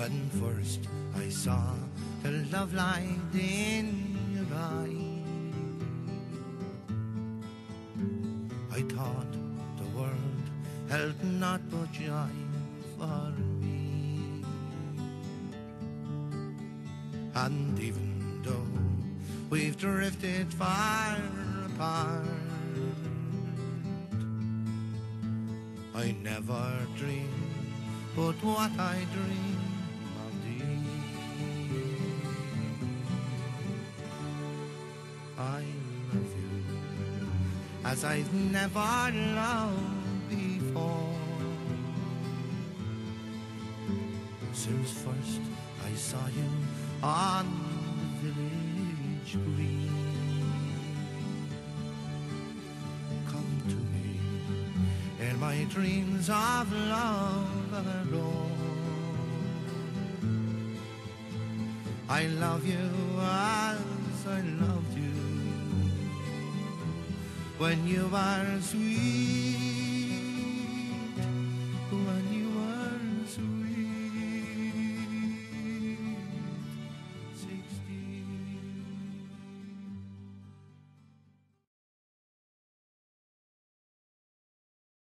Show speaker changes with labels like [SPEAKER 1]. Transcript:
[SPEAKER 1] when first I saw the love light in your eye. I thought the world held naught but joy for me. And even though we've drifted far apart, I never dreamed but what I dream of thee. I love you as I've never loved before, since first I saw you on the village green. Come to me in my dreams of love alone. I love you as I loved you when you were sweet